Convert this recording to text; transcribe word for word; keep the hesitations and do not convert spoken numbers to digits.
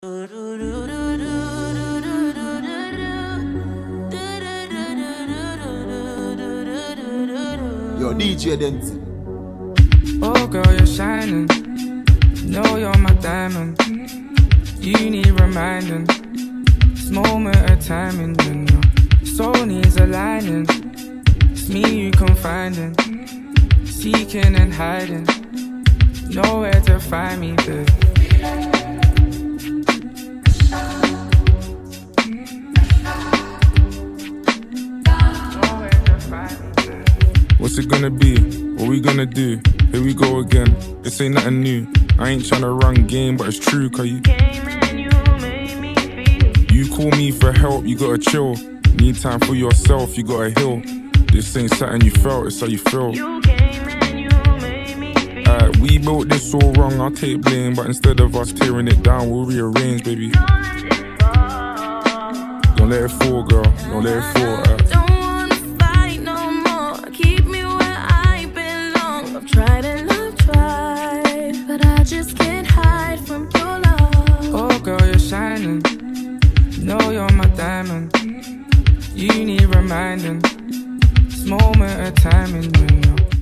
Yo, D J Denz. Oh girl, you're shining. Know you're my diamond. You need reminding. This moment of timing, you know. Soul needs aligning. It's me you confiding. Seeking and hiding. Nowhere to find me, babe. What's it gonna be? What we gonna do? Here we go again. This ain't nothing new. I ain't tryna run game, but it's true, cause you You call me for help, you gotta chill. Need time for yourself, you gotta heal. This ain't something you felt, it's how you feel. Alright, we built this all wrong, I'll take blame. But instead of us tearing it down, we'll rearrange, baby. Don't let it fall, girl. Don't let it fall. Right? Tried and I've tried, but I just can't hide from your love. Oh girl, you're shining. Know you're my diamond. You need reminding. This moment of timing, you know.